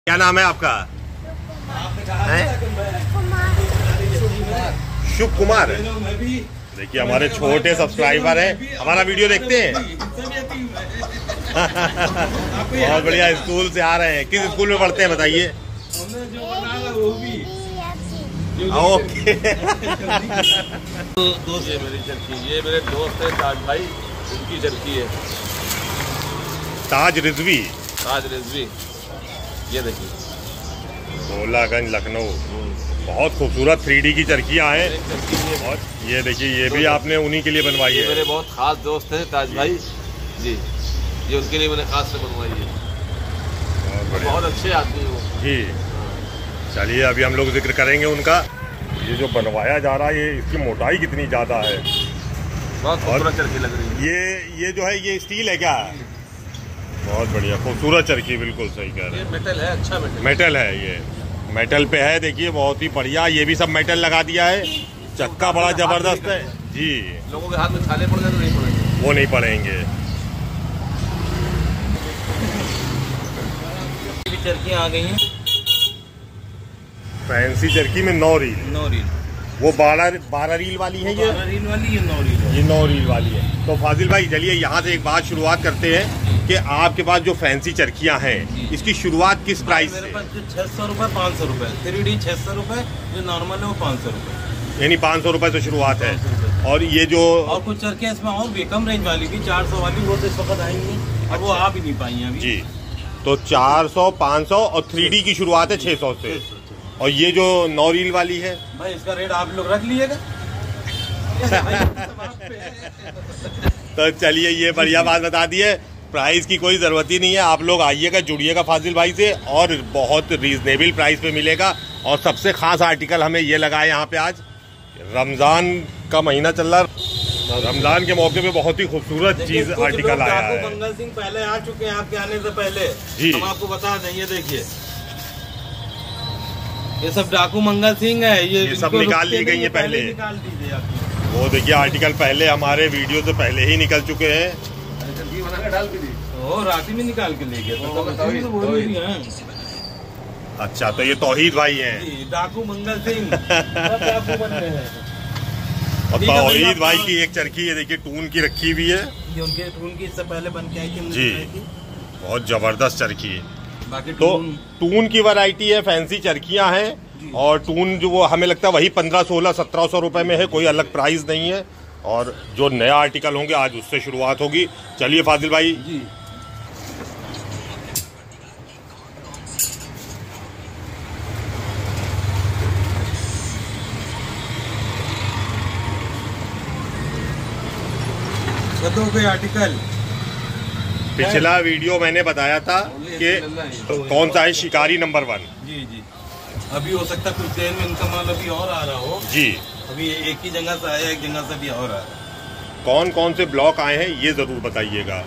क्या नाम है आपका? शुभ कुमार। देखिए हमारे छोटे सब्सक्राइबर हैं, हमारा वीडियो देखते हैं। बहुत बढ़िया, स्कूल से आ रहे हैं। किस स्कूल में पढ़ते हैं बताइए? ओके। दोस्त है मेरी चरखी, ये मेरे दोस्त है ताज भाई, उनकी चरखी है। ताज रिजवी। ताज रिजवी, ये देखिए, गोलागंज लखनऊ। बहुत खूबसूरत 3D की चरखियाँ हैं। और ये देखिए, ये भी आपने उन्हीं के लिए बनवाई है। मेरे बहुत खास दोस्त हैं ताज भाई जी, ये उनके लिए मैंने खास से बनवाई है। बहुत अच्छे आदमी हैं वो जी। चलिए अभी हम लोग जिक्र करेंगे उनका। ये जो बनवाया जा रहा है, ये इसकी मोटाई कितनी ज़्यादा है, बहुत खूबसूरत चरखी लग रही है। ये जो है, ये स्टील है क्या? बहुत बढ़िया, खूबसूरत चरखी, बिल्कुल सही कह रहे हैं। ये मेटल है, अच्छा मेटल है, ये मेटल पे है। देखिए बहुत ही बढ़िया, ये भी सब मेटल लगा दिया है। चक्का बड़ा जबरदस्त है जी। लोगों के हाथ में छाले पड़ गए तो नहीं पड़ेंगे, वो नहीं पड़ेंगे। चरखियाँ आ गई हैं। फैंसी चरखी में 9 रील। 9 रील, वो 12 रील वाली है। ये 12 रील वाली, ये 9 रील, ये 9 रील वाली है। तो फाजिल भाई चलिए यहाँ से एक बात शुरुआत करते हैं कि आपके पास जो फैंसी चरखियाँ हैं, इसकी शुरुआत किस प्राइस से? मेरे पास 600 रुपये, 500 रुपये। 3D 600 रुपये, जो नॉर्मल है वो 500 रुपये। यानी 500 रुपये से शुरुआत है। और ये जो और कुछ चरखियाँ इसमें और भी कम रेंज वाली भी 400 वाली, वो तो इस वक्त आएंगी, अब वो आ भी नहीं पाई अभी जी। तो 400, 500 और 3D की शुरुआत है 600 से। और ये जो 9 रील वाली है भाई, इसका रेट आप लोग रख लीजिएगा। तो चलिए ये बढ़िया बात बता दी है, प्राइस की कोई ज़रूरत ही नहीं है। आप लोग आइएगा, जुड़िएगा फाजिल भाई से, और बहुत रीजनेबल प्राइस पे मिलेगा। और सबसे खास आर्टिकल हमें ये लगा है यहाँ पे। आज रमज़ान का महीना चल रहा है, रमज़ान के मौके पे बहुत ही खूबसूरत चीज़ आर्टिकल आया है। मंगल सिंह पहले आ चुके हैं आपके आने से पहले जी। हम आपको बता दें, ये देखिए, ये सब डाकू मंगल सिंह है। ये सब निकाल ली गई है पहले। निकाल दीजिए आप। वो देखिए आर्टिकल पहले हमारे वीडियो से पहले ही निकल चुके हैं। डाल के दी, रात में निकाल के ले गए। अच्छा, तो ये तौहीद भाई हैं, डाकू मंगल सिंह, सब डाकू बन रहे हैं। और तौहीद भाई की एक चरखी ये देखिए टून की रखी हुई है। ये उनके टून की इससे पहले बन के आई थी जी, बहुत जबरदस्त चरखी है। बाकी तो टून की वैरायटी है, फैंसी चरखियां हैं। और टून जो वो हमें लगता है वही 1500, 1600, 1700 रुपए में है, कोई अलग प्राइस नहीं है। और जो नया आर्टिकल होंगे आज उससे शुरुआत होगी। चलिए फाजिल भाई जी, कोई आर्टिकल पिछला वीडियो मैंने बताया था कि कौन सा है, शिकारी नंबर 1। जी जी, अभी हो सकता है कुछ देर में इनका माल अभी और आ रहा हो जी। अभी एक ही जगह से आया, एक जगह से भी और आ रहा है। कौन कौन से ब्लॉक आए हैं ये जरूर बताइएगा।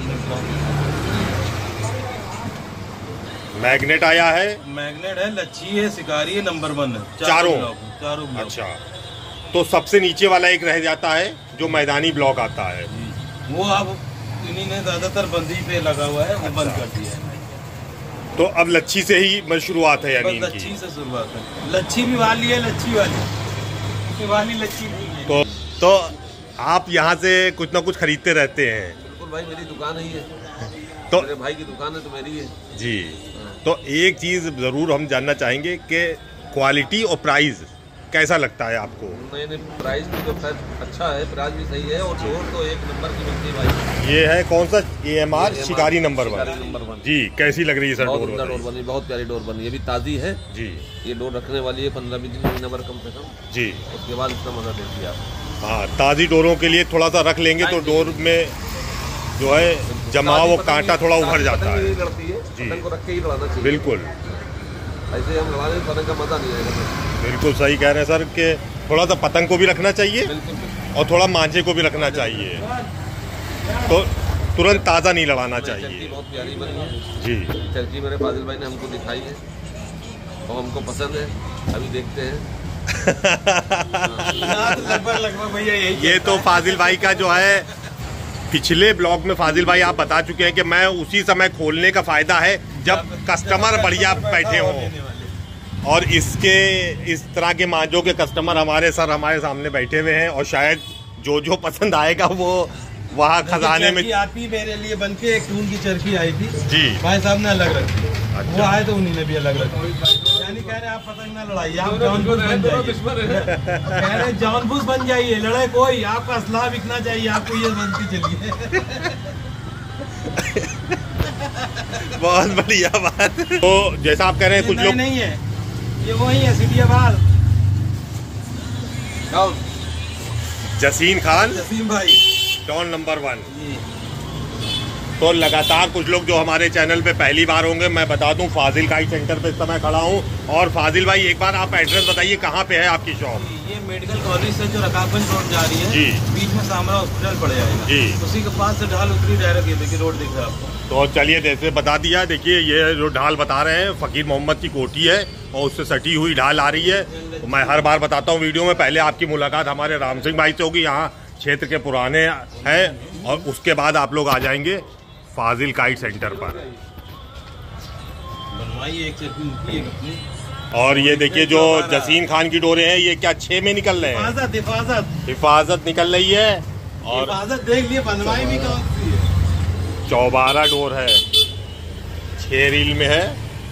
मैग्नेट आया है, मैग्नेट है, लच्छी है, शिकारी है, नंबर 1 है। चारों ब्लॉक। अच्छा, तो सबसे नीचे वाला एक रह जाता है जो मैदानी ब्लॉक आता है, वो अब इन्हीं ने ज्यादातर बंदी पे लगा हुआ है, वो बंद कर दिया है। तो अब लच्छी से ही शुरुआत है यानी इनकी? लच्छी से शुरुआत है। लच्छी भी वाली है, लच्छी वाली लच्छी भी है। तो आप यहाँ से कुछ ना कुछ खरीदते रहते हैं? बिल्कुल भाई, मेरी दुकान ही है। तो मेरे भाई की दुकान है तो मेरी है जी। तो एक चीज़ ज़रूर हम जानना चाहेंगे कि क्वालिटी और प्राइस कैसा लगता है आपको? नहीं, प्राइस भी तो खैर अच्छा है, प्राइस भी सही है, और डोर तो एक नंबर की बनती है भाई। ये है कौन सा? AMR शिकारी नंबर 1 जी। कैसी लग रही है सर डोर? डोर बनी, बहुत प्यारी डोर बनी, ये भी ताज़ी है जी। ये डोर रखने वाली है 15-20 दिन, महीना भर कम से कम जी। उसके बाद इसका मजा देती है आप। हाँ, ताज़ी डोरों के लिए थोड़ा सा रख लेंगे तो डोर में जो है जमा वो कांटा थोड़ा उभर जाता है जी। पतंग को रख के ही लड़ाना चाहिए। बिल्कुल, ऐसे हम लड़ाने पतंग का मजा नहीं आएगा। बिल्कुल सही कह रहे हैं सर कि थोड़ा सा पतंग को भी रखना चाहिए और थोड़ा मांझे को भी रखना चाहिए, तो तुरंत ताज़ा नहीं लड़ाना चाहिए। बहुत प्यारी बनी है जी। चरखी मेरे फाजिल भाई ने हमको दिखाई है और हमको पसंद है, अभी देखते हैं। लगभग भैया ये तो फाजिल भाई का जो है पिछले ब्लॉग में फाजिल भाई आप बता चुके हैं कि मैं उसी समय खोलने का फायदा है जब कस्टमर बढ़िया बैठे हों। और इसके इस तरह के मांझों के कस्टमर हमारे सामने बैठे हुए हैं और शायद जो पसंद आएगा वो वहाँ खजाने में आती मेरे लिए बन के एक टून की चरखी आई थी जी, भाई साहब ने अलग रखी। अच्छा। वो आए तो उन्हीं ने भी अलग रखी। यानी कह रहे आप पतंग ना लड़ाइए, आप जॉनबूस बन जाइए। कह रहे जॉनबूस बन जाइए, लड़ाई कोई, आपका असलाह बिकना चाहिए, आपको ये बनती चलिए। बहुत बढ़िया बात। तो जैसा आप कह रहे हैं कुछ लोग नहीं है, ये वही है सिटियाबाद जसीम खान, जसीम भाई डॉन नंबर 1। तो लगातार कुछ लोग जो हमारे चैनल पे पहली बार होंगे, मैं बता दूं फाजिल काइट सेंटर पे इस समय खड़ा हूं। और फाजिल भाई एक बार आप एड्रेस बताइए, कहाँ पे है आपकी शॉप? ये मेडिकल कॉलेज से जो रकाबगंज रोड जा रही है जी, बीच में सामरा हॉस्पिटल पड़ जाएगा जी, उसी के पास से ढाल उतरी डायरेक्ट, ये देखिए रोड दिख रहा है आपको। तो चलिए जैसे बता दिया, देखिए ये जो ढाल बता रहे हैं फकीर मोहम्मद की कोठी है और उससे सटी हुई ढाल आ रही है। तो मैं हर बार बताता हूँ वीडियो में, पहले आपकी मुलाकात हमारे राम सिंह भाई से होगी, यहाँ क्षेत्र के पुराने हैं, और उसके बाद आप लोग आ जाएंगे फाजिल काइट सेंटर पर। और ये देखिए जो जसीम खान की डोरे हैं, ये क्या 6 में निकल रहे हैं? हिफाजत निकल रही है। और देख लिए बनवाई भी कौन है, 14 डोर है, 6 रील में है।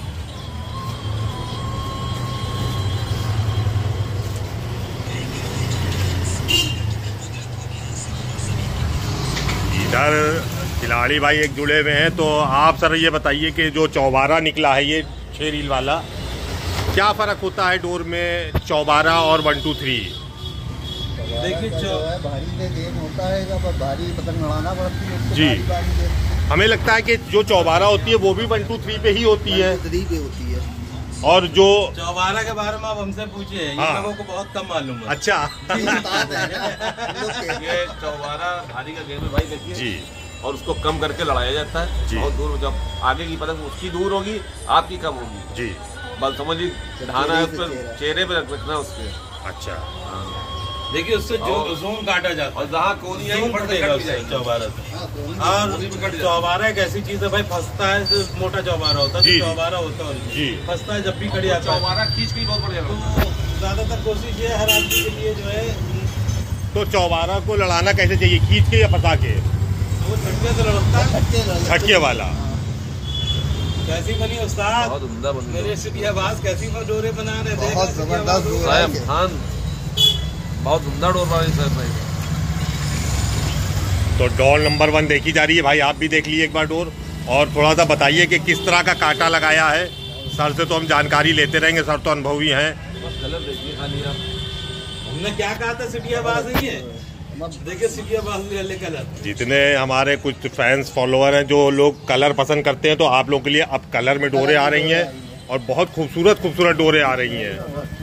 इधर खिलाड़ी भाई एक जुड़े हुए हैं। तो आप सर ये बताइए कि जो 14 निकला है, ये 6 रील वाला, क्या फर्क होता है डोर में 14 और 1 2 3? देखिए भारी से गेम होता है, भारी पतंग लड़ाना पड़ती है जी। हमें लगता है कि जो 14 होती है वो भी 1 2 3 पे ही होती है, 3 पे होती है। और जो 14 के बारे में आप हमसे पूछिए, ये लोगों को बहुत कम मालूम है। अच्छा ये 14 भारी का गेम है भाई, देखिए जी, और उसको कम करके लड़ाया जाता है जी। बहुत दूर, जब आगे की पतंग उसकी दूर होगी, आपकी कम होगी जी। बल समझिए ढाना है, उस पर चेहरे पे रखना उसके। अच्छा देखिए उससे जो जोन काटा जाता है, और जहाँ कोनी आई पड़ेगा 14 और 14 एक ऐसी चीज है भाई, फंसता है जो मोटा 14 होता है, 14 होता है फंसता है जब भी कड़ी आता है। 14 खींच के बहुत बढ़िया, तो ज्यादातर कोशिश ये हर आदमी के लिए जो है। तो 14 को लड़ाना कैसे चाहिए, खींच के या फंसा के? वो छटके से लड़ता है, छटके वाला। कैसी बनी उस्ताद? बहुत उम्दा बनी मेरे सिटियाबाज कैसी डोरे बना रहे थे, बहुत जबरदस्त डोर है खान, बहुत उम्दा डोर बना रही भाई। तो डोर नंबर 1 देखी जा रही है भाई, आप भी देख लीजिए एक बार डोर, और थोड़ा सा बताइए कि किस तरह का कांटा लगाया है। सर से तो हम जानकारी लेते रहेंगे, सर तो अनुभवी हैं। कलर देखिए खाली आप, हमने क्या कहा था सिटियाबाज नहीं है, देखिए सिटियाबाज ले कलर। जितने हमारे कुछ फैंस फॉलोअर हैं जो लोग कलर पसंद करते हैं, तो आप लोगों के लिए अब कलर में डोरे आ रही हैं और बहुत खूबसूरत डोरे आ रही हैं।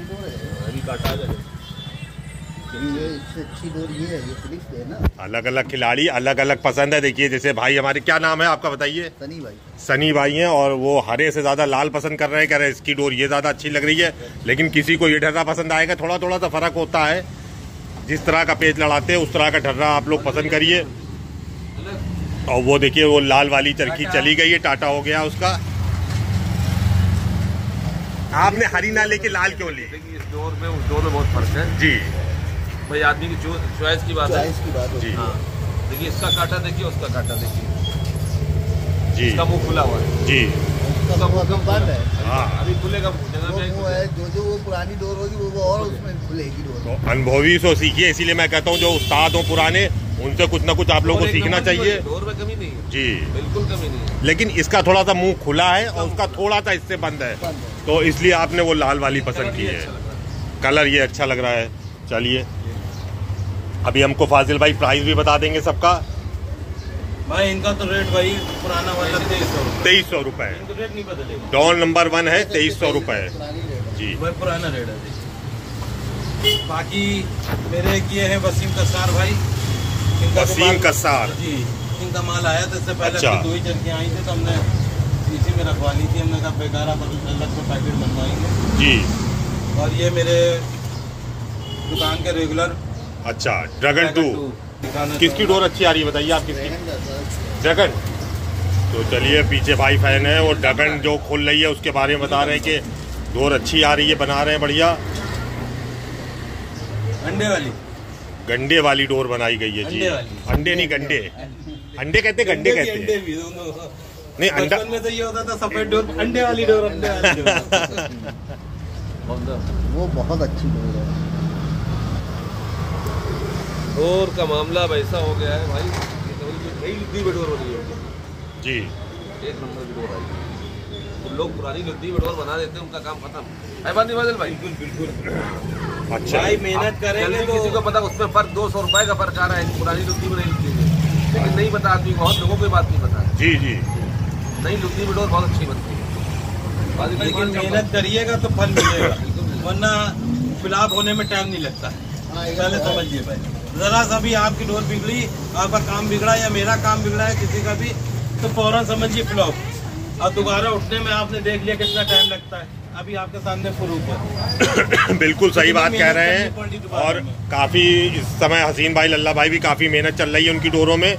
अच्छी डोर ये है, ये पुलिस है ना। अलग अलग खिलाड़ी अलग अलग पसंद है। देखिए जैसे भाई हमारे, क्या नाम है आपका बताइए? सनी भाई। सनी भाई हैं, और वो हरे से ज्यादा लाल पसंद कर रहे हैं, कह रहे हैं इसकी डोर ये ज्यादा अच्छी लग रही है। लेकिन किसी को ये ढर्रा पसंद आएगा, थोड़ा सा फर्क होता है। जिस तरह का पेज लड़ाते हैं उस तरह का ढर्रा आप लोग पसंद करिए। और वो देखिए वो लाल वाली चरखी चली गई है, टाटा हो गया उसका। आपने हरी ना लेके लाल क्यों ली? देखिए इस डोर में उस डोर में बहुत फर्क है जी भाई, आदमी की चॉइस की बात है जी। हाँ देखिए इसका काटा देखिए, उसका काटा देखिए जी, इसका मुंह खुला हुआ है जी, उसका मुंह बंद है। हाँ। अभी खुलेगा जगह पे वो है जो वो पुरानी डोर होगी वो और उसमें खुलेगी डोर। तो अनुभवी से सीखिए, इसीलिए मैं कहता हूँ जो उस्ताद हो पुराने, उनसे कुछ ना कुछ आप लोगों को सीखना चाहिए। डोर में कमी नहीं है जी, बिल्कुल कमी नहीं है। लेकिन इसका थोड़ा सा मुंह खुला है और उसका थोड़ा सा इससे बंद है, तो इसलिए आपने वो लाल वाली पसंद की है। कलर ये अच्छा लग रहा है। चलिए अभी हमको फाजिल भाई प्राइस भी बता देंगे सबका। भाई इनका तो रेट भाई पुराना वाला 2300 रुपए। रेट नहीं बदलेगा। डॉन नंबर 1 है 2300 रुपए जी। भाई पुराना रेट है। बाकी मेरे ये है वसीम कसार भाई, वसीम कसार जी, इनका माल आया था इससे पहले। अच्छा। 2 ही चरखियाँ आई थी तो हमने इसी में रखवा ली थी। हमने कहा बेकार अलग से पैकेट बनवाएंगे जी। और ये मेरे दुकान के रेगुलर। अच्छा, ड्रैगन 2 किसकी डोर अच्छी आ रही है बताइए आप? किसकी? ड्रैगन तो चलिए, पीछे भाई फैन है और ढक्कन जो खुल रही है उसके बारे में बता रहे हैं कि डोर अच्छी आ रही है, बना रहे हैं बढ़िया। गंडे वाली डोर बनाई गई है जी। अंडे नहीं, गंडे। अंडे कहते, गंडे कहते हैं। नहीं, अंडा में तो ये होता था सफेद डोर, अंडे वाली डोर, अंडे वाली डोर। वो बहुत अच्छी डोर है। डोर का मामला वैसा हो गया है भाई, नई लुद्दी में डोर बनी है जी, एक नंबर की डोर आई। तो लोग पुरानी लुद्दी में डोर बना देते हैं, उनका काम खत्म है। बात नहीं बादल भाई? बिल्कुल। अच्छा भाई मेहनत करेंगे तो किसी को पता उसमें फर्क 200 रुपए का फर्क आ रहा है पुरानी लुद्दी में, नई लुद्दी में। लेकिन नहीं पता आदमी, बहुत लोगों को बात नहीं पता। जी जी, नई लुद्दी में डोर बहुत अच्छी बनती है, लेकिन मेहनत करिएगा तो फल मिलेगा, वरना फिलहाल होने में टाइम नहीं लगता। पहले समझिए भाई, जरा सा भी आपकी डोर बिगड़ी, आपका काम बिगड़ा या मेरा काम बिगड़ा है किसी का भी, तो फौरन समझिए फ्लॉप। और दोबारा उठने में आपने देख लिया कितना टाइम लगता है। अभी आपके सामने प्रूफ है। बिल्कुल सही बात कह रहे हैं। और काफी इस समय हसीन भाई, लल्ला भाई भी काफी मेहनत चल रही है उनकी डोरों में।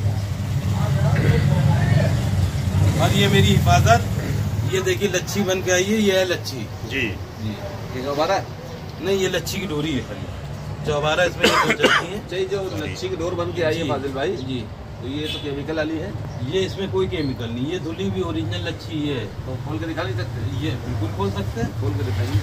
और ये मेरी हिफाजत, ये देखिए लच्छी बन के आई है, ये है लच्छी जी। ये चौबारा नहीं, ये लच्छी की डोरी है खाली, चौबारा इसमें चलती है। चाहिए जो लच्छी की डोर बन के आई है फाजिल भाई जी, तो ये तो केमिकल वाली है। ये इसमें कोई केमिकल नहीं, ये धुली भी ओरिजिनल लच्छी है। तो खोल के दिखा नहीं सकते? ये बिल्कुल खोल सकते हैं। खोल के दिखाइए।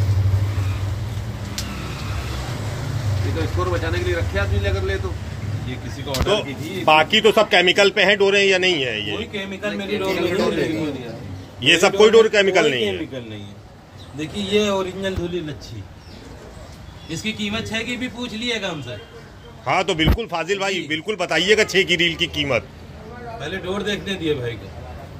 ये तो स्कोर बचाने के लिए रखे आदमी अगर ले तो। ये किसी को तो ऑर्डर की थी। बाकी तो सब केमिकल पे हैं डोरें या नहीं है? कोई ये केमिकल मेरी डोर में नहीं है। ये सब कोई डोर केमिकल नहीं है? केमिकल नहीं है। देखिए ये ओरिजिनल धुली लच्छी, इसकी कीमत 6 की भी पूछ लिएगा हमसे। हाँ तो बिल्कुल फाजिल भाई, बिल्कुल बताइएगा 6 की रील की कीमत। पहले डोर देखने दिए भाई को।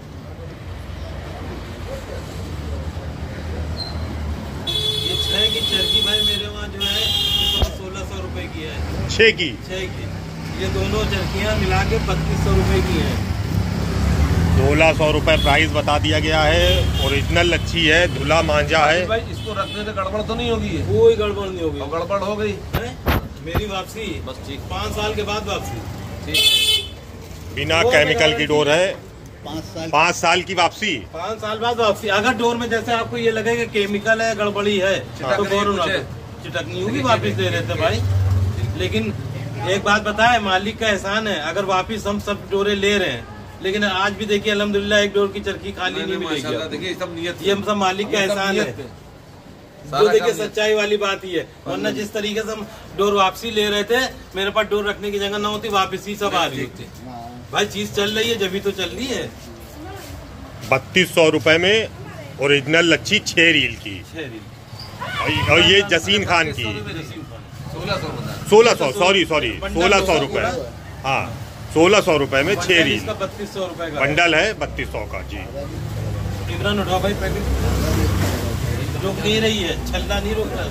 ये 6 की चरखी भाई मेरे वहाँ जो है 1600 रुपए की है। 6 की? 6 की। ये दोनों चरखियाँ मिला के 3200 रुपए की है। 1600 रुपए प्राइस बता दिया गया है। ओरिजिनल लच्छी है, धुला मांझा है भाई इसको रखने से गड़बड़ तो नहीं होगी? कोई गड़बड़ नहीं होगी। और गड़बड़ हो गई मेरी वापसी बस ठीक। 5 साल के बाद वापसी। ठीक, बिना केमिकल की डोर है। 5 साल की वापसी। 5 साल बाद वापसी। अगर डोर में जैसे आपको ये लगेगा केमिकल है, गड़बड़ी है, तो चिटकनी होगी, वापिस दे देते भाई। लेकिन एक बात बताए, मालिक का एहसान है, अगर वापिस हम सब डोरे ले रहे हैं, लेकिन आज भी देखिए अल्हम्दुलिल्लाह एक डोर की चरखी खाली नहीं मिलेगी। देखिए सब नियत, ये सब मालिक का एहसान है, जो देखिए सच्चाई वाली बात ही है। वरना जिस तरीके से हम डोर वापसी ले रहे थे, मेरे पास डोर रखने की जगह ना होती, वापसी सब आ रही होती। भाई चीज चल रही है जब भी तो चल रही है। 3200 रुपए में ओरिजिनल लच्छी 6 रील की। 6 रील। और ये जसीन खान की 1600 1600 रुपए। हाँ 1600 रुपए में 6 रील। 3200 रुपए का बंडल है 3200 का जी। इमरान उठाओ भाई पैकेट। रोक नहीं रही है, छल्ला नहीं रोक रहा।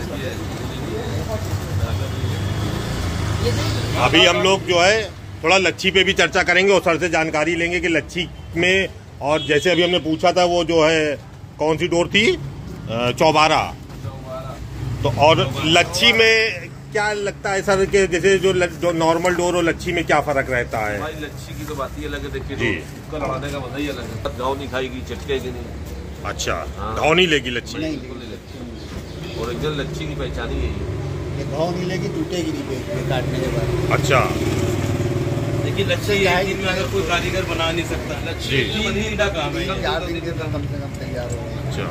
अभी हम लोग जो है थोड़ा लच्छी पे भी चर्चा करेंगे और सर से जानकारी लेंगे कि लच्छी में, और जैसे अभी हमने पूछा था वो जो है कौन सी डोर थी, चौबारा। तो और लच्छी में क्या लगता है सर के जैसे जो नॉर्मल डोर और लच्छी में क्या फर्क रहता है? भाई लच्छी की तो बात ही अलग है, देखिए उसका लड़ाने का मजा ही अलग है। घाव नहीं खाएगी, चिटकेगी नहीं। अच्छा, घाव नहीं लेगी लच्छी? ओरिजिनल लच्छी की पहचान ही है। ये घाव नहीं लेगी, टूटेगी नहीं काटने के बाद। अच्छा, देखिए लच्छी एक दिन में अगर कोई कारीगर बना नहीं सकता, लच्छी 3 दिन का काम है। 4 दिन के कम से कम तैयार हो। अच्छा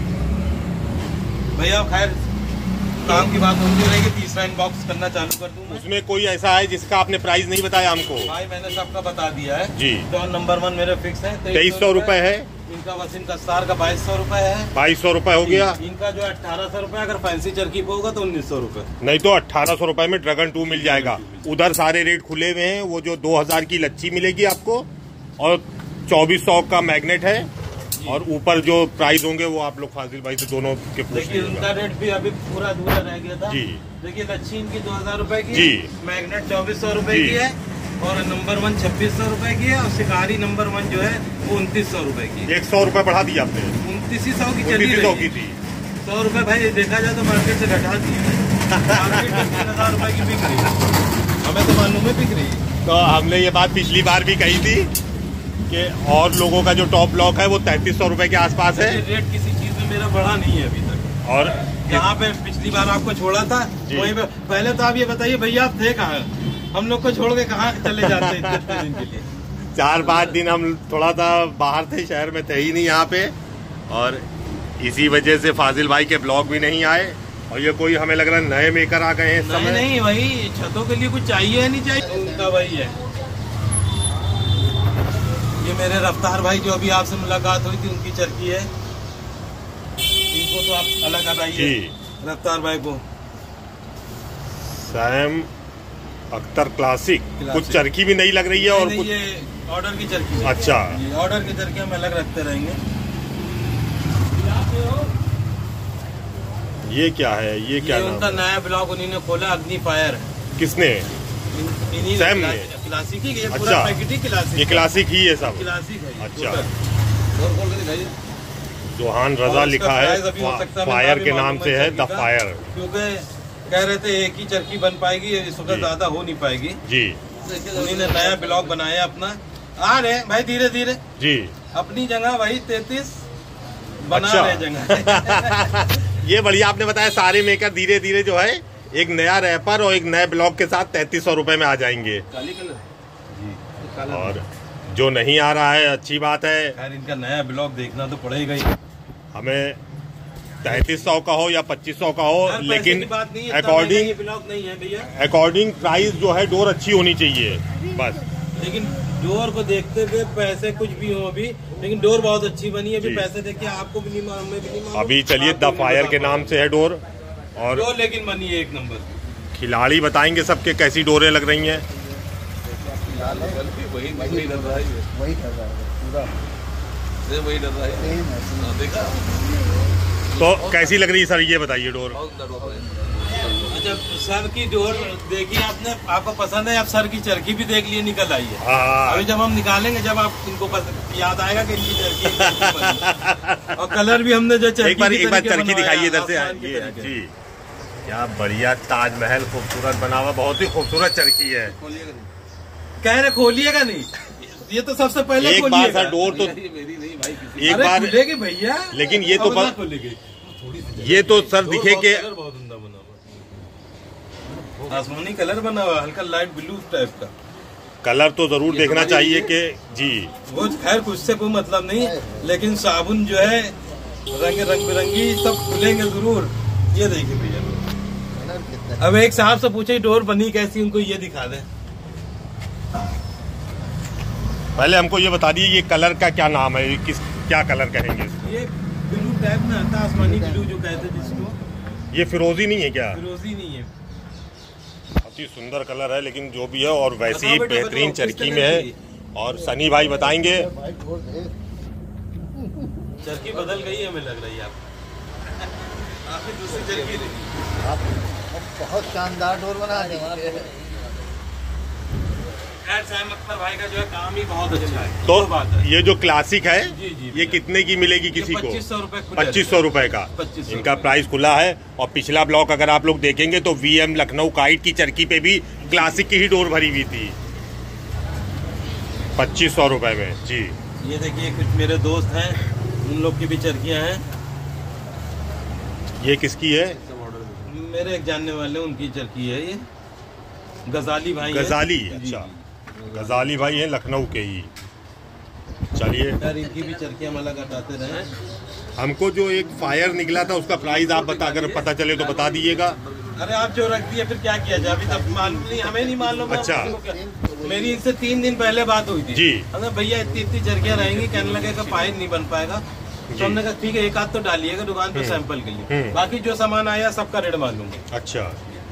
भैया खैर काम की बात होती रहेगी, तीसरा इनबॉक्स करना चालू कर दूं। उसमें कोई ऐसा है जिसका आपने प्राइस नहीं बताया हमको? भाई मैंने सबका बता दिया है जी। तो नंबर 1 मेरे फिक्स है 2300 रुपए है। इनका वसीम कस्तार का 2200 रुपए है। 2200 रुपए हो गया। इनका जो 1800 रुपए, अगर फैंसी चरखी पे होगा तो 1900 रुपए। नहीं तो 1800 रुपए में ड्रैगन 2 मिल जाएगा। उधर सारे रेट खुले हुए हैं। वो जो 2000 की लच्छी मिलेगी आपको और 2400 का मैग्नेट है, और ऊपर जो प्राइस होंगे वो आप लोग फाजिल भाई से दोनों के पूछ देखिए उनका रेट भी अभी पूरा अधूरा रह गया था जी। देखिए लच्छी इनकी 2000 रुपए की जी। मैग्नेट 2400 रुपए की है, और नंबर 1 2600 रुपए की है, और शिकारी नंबर 1 जो है वो 2900 रुपए की है। 100 रुपए बढ़ा दिया आपने? 2900 की चली 2900 रही की थी। 100 रुपए भाई देखा जाए तो मार्केट से घटा दी है। मार्केट में 3000 रुपए की बिक रही है, हमें तो मालूम है बिक रही है। तो हमने ये बात पिछली बार भी कही थी कि और लोगों का जो टॉप ब्लॉक है वो 3300 रुपए के आसपास है। रेट किसी चीज में मेरा बढ़ा नहीं है अभी तक। और यहाँ पे पिछली बार आपको छोड़ा था वहीं पे, पहले तो आप ये बताइए भैया आप थे कहाँ, हम लोग को छोड़ के कहाँ चले जाते हैं इतने दिन के लिए। 4-5 दिन हम थोड़ा सा बाहर थे, शहर में थे ही नहीं यहाँ पे, और इसी वजह से फाजिल भाई के ब्लॉग भी नहीं आए। और ये कोई हमें लग रहा है नए मेकर आ गए हैं इस समय। नहीं वही छतों के लिए कुछ चाहिए या नहीं चाहिए, उनका वही है। ये मेरे रफ्तार भाई जो अभी आपसे मुलाकात हुई थी उनकी चरखी है, इनको तो आप अलग हटाइए रफ्तार भाई को। सैम अख्तर क्लासिक, कुछ चरखी भी नहीं लग रही है। और कुछ ये ऑर्डर की चरखी। अच्छा, ऑर्डर की चरखी हम अलग रखते रहेंगे। ये क्या है, ये क्या नाम? उनका नया ब्लॉग उन्हीं ने खोला, अग्नि फायर। किसने? सैम ने। क्लासिक ही ये अच्छा, पूरा पैकेट ही क्लासिक। ये क्लासिक ही है सब। क्लासिक है। अच्छा, जोहान रजा लिखा है, फायर के नाम से है, द फायर। क्योंकि कह रहे थे एक ही चरखी बन पाएगी, इस वक्त ज्यादा हो नहीं पाएगी जी। उन्हीं ने नया ब्लॉग बनाया अपना, आ रहे भाई धीरे धीरे जी। अपनी जगह वही 33 बना अच्छा। रहे जगह। ये बढ़िया आपने बताया, सारे मेकर धीरे धीरे जो है एक नया रैपर और एक नए ब्लॉग के साथ 3300 रुपए में आ जाएंगे। और जो नहीं आ रहा है अच्छी बात है, खैर इनका नया ब्लॉग देखना तो पड़ेगा ही। हमें 3300 का हो या 2500 का हो, लेकिन अकॉर्डिंग प्राइस जो है डोर अच्छी होनी चाहिए बस। लेकिन डोर को देखते हुए पैसे कुछ भी हो अभी, लेकिन डोर बहुत अच्छी बनी है। अभी पैसे देखिए आपको भी नहीं मालूम, मैं भी नहीं मालूम। अभी चलिए द फायर के नाम से है डोर, और डोर लेकिन बनी है एक नंबर। खिलाड़ी बताएंगे सबके कैसी डोरें लग रही हैं। वही कर रहा है। तो कैसी लग रही है सर, ये बताइए डोर। अच्छा, सर की डोर देखी आपने, आपको पसंद है? आप सर की चरखी भी देख लिए, निकल आई है। अभी जब हम निकालेंगे, जब आप इनको याद आएगा कि इनकी चरखी और कलर भी हमने जो चरखी, एक बार चरखी दिखाइए इधर से जी। क्या बढ़िया ताजमहल खूबसूरत बना हुआ, बहुत ही खूबसूरत चरखी है। कह रहे खोलिएगा नहीं, ये तो सबसे पहले एक बार सर डोर तो एक बार खुलेगी भैया, लेकिन ये तो सर दिखे कि आसमानी कलर बना हुआ, हल्का लाइट ब्लू टाइप का कलर तो जरूर देखना चाहिए कि जी। वो खैर उससे कोई मतलब नहीं, लेकिन साबुन जो है रंग बिरंगी सब खुलेंगे जरूर। ये देखिए भैया, अब एक साहब से पूछे डोर बनी कैसी, उनको ये दिखा दे। पहले हमको ये बता दिए, ये कलर का क्या नाम है, क्या कलर कहेंगे इसको? ये ब्लू टाइप में आता, आसमानी ब्लू जो कहते हैं जिसको। ये फिरोजी नहीं है क्या? फिरोजी नहीं है। अति सुंदर कलर है, लेकिन जो भी है, और वैसे ही बेहतरीन चरखी में है। और सनी भाई बताएंगे। चरखी बदल गई है, हमें लग रही है आपकी दूसरी चरखी। आप बहुत शानदार डोर बना देंगे। सैम अख्तर भाई का जो है काम ही बहुत अच्छा है। तो बात है। ये जो क्लासिक है, जी, ये कितने की मिलेगी किसी को? 2500 रुपए का इनका प्राइस खुला है। और पिछला ब्लॉक अगर आप लोग देखेंगे तो वीएम लखनऊ काइट की चरखी पे भी क्लासिक की ही डोर भरी हुई थी 2500 रुपए में जी। ये देखिए कुछ मेरे दोस्त हैं, उन लोग की भी चरखियां हैं। ये किसकी है? मेरे एक जानने वाले, उनकी चरखी है ये। गजाली भाई, गजाली, अच्छा गजाली भाई है लखनऊ के ही। चलिए, इनकी भी चरखियां हम अलग हटाते रहे। हमको जो एक फायर निकला था उसका प्राइस आप अगर पता चले तो बता दीजिएगा। अरे आप जो रख दिए फिर क्या किया जाए, अभी तक मालूम नहीं, हमें नहीं मालूम। अच्छा, मेरी इनसे 3 दिन पहले बात हुई थी जी। अरे भैया इतनी चरखियां रहेंगी, कहने लगेगा फायर नहीं बन पाएगा। तो हमने कहा ठीक है, एक आध तो डालिएगा दुकान पे सैंपल के लिए, बाकी जो सामान आया सबका रेट मालूम है। अच्छा,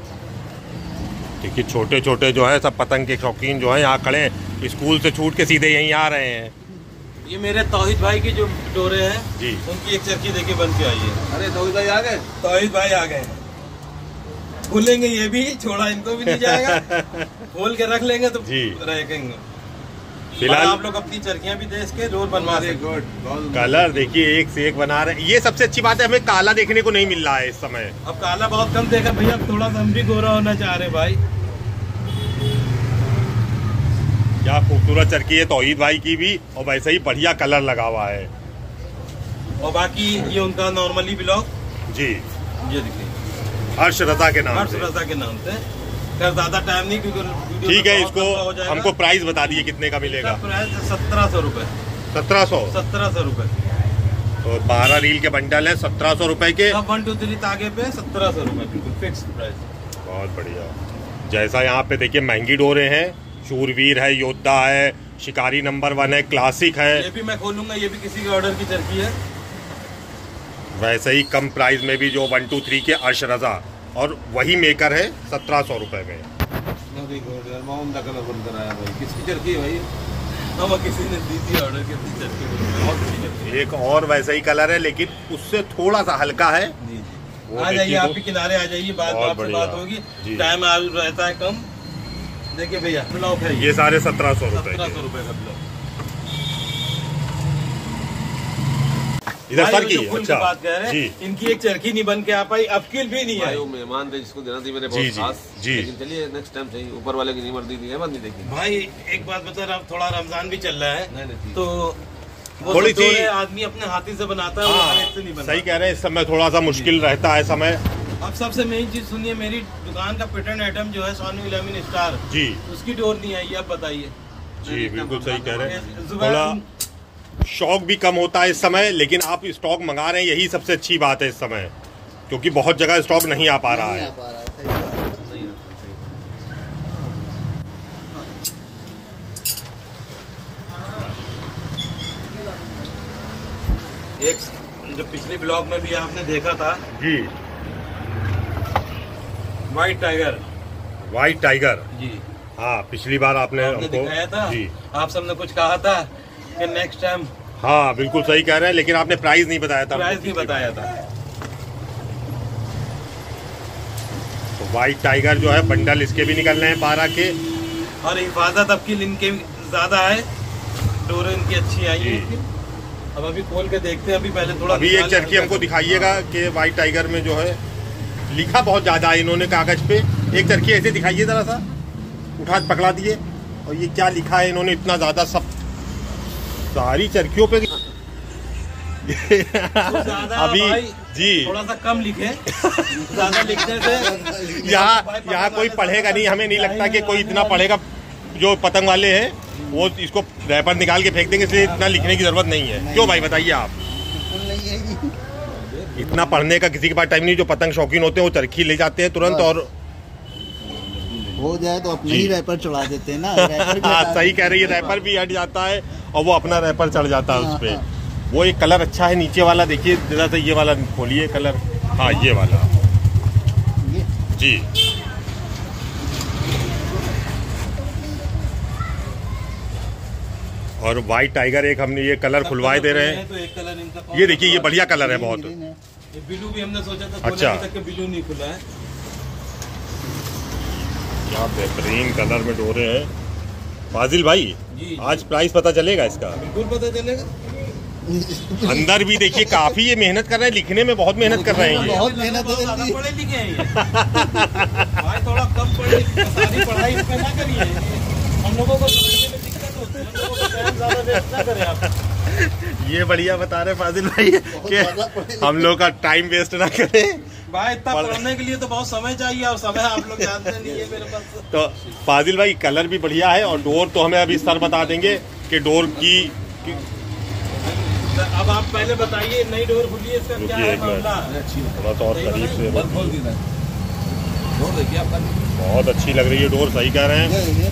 देखिए छोटे छोटे जो है सब पतंग के शौकीन जो है यहाँ खड़े हैं, स्कूल से छूट के सीधे यहीं आ रहे हैं। ये मेरे तौहीद भाई की जो डोरे हैं जी, उनकी एक चरखी देखिए बन के आई है। अरे तौहीद भाई आ गए, तौहीद भाई आ गए। खोलेंगे ये भी, छोड़ा इनको भी नहीं जाएगा। खोल के रख लेंगे तो रहेंगे। फिलहाल आप लोग अपनी चरखियां भी देख के डोर बनवा सकते। कलर देखिए एक से एक बना रहे हैं। ये सबसे अच्छी बात है, हमें काला देखने को नहीं मिल रहा है इस समय। अब काला बहुत कम देखा भैया, थोड़ा सा हम भी गोरा होना चाह रहे भाई। क्या खूबसूरत चरखी है तौहीद भाई की भी, और वैसे ही बढ़िया कलर लगा हुआ है। और बाकी ये उनका नॉर्मली ब्लॉग जी, ये देखिए हर्ष रजा के नाम से। हर्ष रजा के नाम से। खैर ज्यादा टाइम नहीं क्योंकि ठीक है, इसको हमको प्राइस बता दिए कितने का मिलेगा। प्राइस 1700 रुपए। 1700 रुपए। तो 12 रील के बंडल है 1700 रुपए के। 1 2 3 तागे पे 1700 रुपए, बिल्कुल फिक्स प्राइस। बहुत बढ़िया। जैसा यहाँ पे देखिए महंगी डोरे हैं, शूरवीर है, योद्धा है, शिकारी नंबर 1 है, क्लासिक है। ये भी मैं खोलूंगा, ये भी किसी के ऑर्डर की चरखी है। वैसे ही कम प्राइस में भी जो 1 2 3 के अर्श रजा, और वही मेकर है 1700 रुपए में। किसकी चरखी है भाई? वो किसी ने दी थी ऑर्डर की चरखी। एक और वैसा ही कलर है लेकिन उससे थोड़ा सा हल्का है। आ जाइए, आप भी किनारे आ जाइए, बात आपसे बात होगी। टाइम रहता है कम। देखिए भैया ब्लॉक है ये सारे 1700 रुपए। 1700 रुपए का ब्लॉक। इधर सर की अच्छा बात कह रहे हैं, इनकी एक चरखी नहीं बन के आ पाई, अपकिल भी नहीं है। मेहमान थे जिसको देना थी मेरे बहुत खास। जी, लेकिन चलिए नेक्स्ट टाइम चाहिए, ऊपर वाले की नहीं मर्जी थी, नहीं देखी भाई। एक बात बता रहा, थोड़ा रमजान भी चल रहा है तो थोड़ी सी आदमी अपने हाथी से बनाता है, वो से नहीं बनता। सही कह रहे हैं, इस समय थोड़ा सा मुश्किल रहता है समय। अब सबसे मेन चीज सुनिए, मेरी दुकान का पेटेंट आइटम जो है सोनू इलेवन स्टार जी, उसकी डोर नहीं आई, आप बताइए। जी बिल्कुल सही कह रहे हैं। थोड़ा शौक भी कम होता है इस समय, लेकिन आप स्टॉक मंगा रहे हैं, यही सबसे अच्छी बात है इस समय, क्योंकि बहुत जगह स्टॉक नहीं आ पा रहा है। एक जो पिछले ब्लॉग में भी आपने देखा था जी, व्हाइट टाइगर। व्हाइट टाइगर जी हाँ, पिछली बार आपने हमको दिखाया था जी। आप सबने कुछ कहा था कि नेक्स्ट टाइम। हाँ बिल्कुल सही कह रहे हैं, लेकिन आपने प्राइस नहीं बताया था। प्राइस नहीं बताया था। तो व्हाइट टाइगर जो है बंडल इसके भी निकल रहे हैं 12 के, और हिफाजत अब की इनके ज्यादा है, डोर इनकी अच्छी आई है। अब अभी खोल के देखते हैं, अभी पहले थोड़ा अभी एक चरखी हमको दिखाइएगा कि व्हाइट टाइगर में जो है लिखा बहुत ज्यादा है इन्होंने कागज पे। एक चरखी ऐसे दिखाइए जरा सा, उठा पकड़ा दिए, और ये क्या लिखा है इन्होंने इतना ज्यादा, सब सारी चरखियों पे अभी जी थोड़ा सा कम लिखे, ज्यादा लिखने से यहाँ कोई पढ़ेगा नहीं, हमें नहीं लगता कि कोई इतना पढ़ेगा। जो पतंग वाले हैं वो इसको रैपर निकाल के फेंक देंगे, इसलिए इतना लिखने की जरूरत नहीं है। क्यों भाई बताइए आप? इतना पढ़ने का किसी के पास टाइम नहीं। जो पतंग शौकीन होते हैं वो चरखी ले जाते हैं तुरंत, और हो जाए तो अपने ही रैपर चढ़ा देते हैं ना। हाँ सही कह रही है, रैपर भी हट जाता है और वो अपना रैपर चढ़ जाता है उस पे। वो एक कलर अच्छा है नीचे वाला, देखिए जरा सा ये वाला खोलिए कलर। हाँ ये वाला जी, और व्हाइट टाइगर एक हमने ये कलर खुलवाए दे रहे हैं। तो एक कलर इनका, ये देखिए ये बढ़िया कलर है बहुत। ये ब्लू भी हमने सोचा था, अच्छा अभी तक ब्लू नहीं खुला है। क्या बेहतरीन कलर में डोरे हैं। फाजिल भाई जी, आज प्राइस पता चलेगा इसका? बिल्कुल पता चलेगा। अंदर भी देखिए काफी ये मेहनत कर रहे हैं, लिखने में बहुत मेहनत कर रहे हैं ये। बहुत मेहनत है, ज्यादा पढ़े लिखे हैं ये। भाई थोड़ा कम पढ़े लिखे, सारी पढ़ाई इसमें ना करिए, हम लोगों को समझने में दिक्कत होती है, हम लोगों को टाइम ज्यादा वेस्ट ना करें आप। ये बढ़िया बता रहे फाजिल भाई कि हम लोग का टाइम वेस्ट ना करें। भाई इतना पढ़ने के लिए तो बहुत समय चाहिए, और समय आप लोग जानते नहीं है मेरे पास। तो फाजिल भाई कलर भी बढ़िया है, और डोर तो हमें अभी सर बता देंगे कि डोर की। अब आप पहले बताइए, नई डोर खुली है, इसका क्या है मामला? थोड़ा सा और करीब से खोल दी है डोर, देखिए आपका बहुत अच्छी लग रही है डोर, सही कह रहे हैं।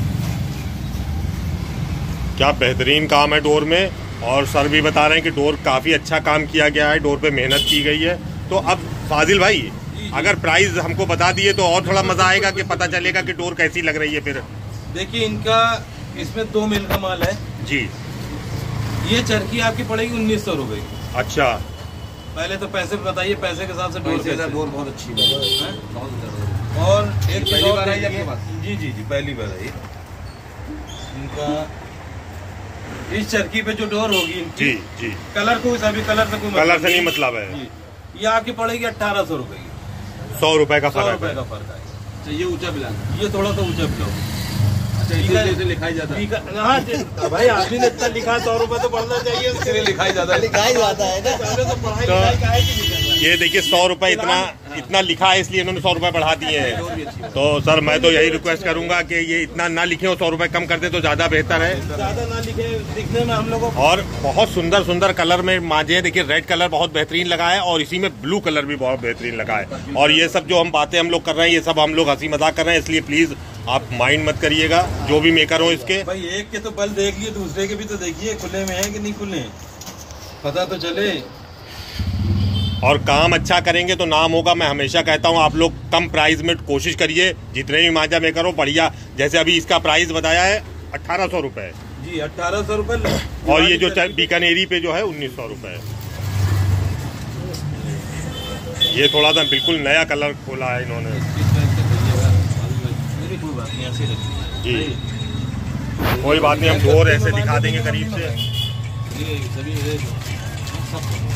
क्या बेहतरीन काम है डोर में, और सर भी बता रहे हैं कि डोर काफी अच्छा काम किया गया है, डोर पे मेहनत की गई है। तो अब फाजिल भाई अगर प्राइस हमको बता दिए तो और थोड़ा मजा आएगा कि पता चलेगा कि डोर कैसी लग रही है फिर। देखिए इनका इसमें 2 मील का माल है जी। ये चरखी आपकी पड़ेगी 1900 रुपए की। अच्छा, पहले तो पैसे बताइए, पैसे के हिसाब से डोर कैसे? डोर बहुत अच्छी है। और एक पहली बार आई आपके पास? जी जी जी पहली बार आई इनका। इस चरखी पे जो डोर होगी इनकी, जी जी, कलर को सभी कलर से कोई कलर से नहीं मतलब है। ये आपकी पड़ेगी 1800 रुपए की। 100 रुपए का 100 फर्क रुपए है। का फर्क है। ये ऊंचा बिलान, ये थोड़ा सा ऊंचा ब्लॉक। इसे लिखा ही जाता है। हाँ भाई, आदमी ने इतना लिखा 100 रुपए तो बढ़ना चाहिए, इसलिए लिखा ही जाता है। लिखा ही जाता है ना। पहले तो पढ़ाई लिखाई का है कि नहीं करना। ये देखिए 100 रुपए इतना लिखा है, इसलिए इन्होंने 100 रुपए बढ़ा दिए हैं। तो सर मैं तो यही रिक्वेस्ट करूंगा कि ये इतना ना लिखे और 100 रुपए कम कर दे तो ज्यादा बेहतर है। ज्यादा ना लिखे, दिखने में हम लोगों को। और बहुत सुंदर सुंदर कलर में मांझे हैं। देखिए रेड कलर बहुत बेहतरीन लगा है और इसी में ब्लू कलर भी बहुत बेहतरीन लगा है। और ये सब जो हम बातें हम लोग कर रहे हैं, ये सब हम लोग हंसी मजाक कर रहे हैं, इसलिए प्लीज आप माइंड मत करिएगा, जो भी मेकर हो इसके। भाई एक के तो बल देख लिए, दूसरे के भी तो देखिए खुले में है कि नहीं खुले, पता तो चले। और काम अच्छा करेंगे तो नाम होगा। मैं हमेशा कहता हूँ आप लोग कम प्राइस में कोशिश करिए, जितने भी मांझा मेकर हो बढ़िया। जैसे अभी इसका प्राइस बताया है 1800 रुपए जी, 1800 रुपए। और ये जो बीकानेरी पे जो है 1900 रुपए। ये थोड़ा सा बिल्कुल नया कलर खोला है इन्होंने जी। कोई बात नहीं, हम डोर ऐसे दिखा देंगे करीब से।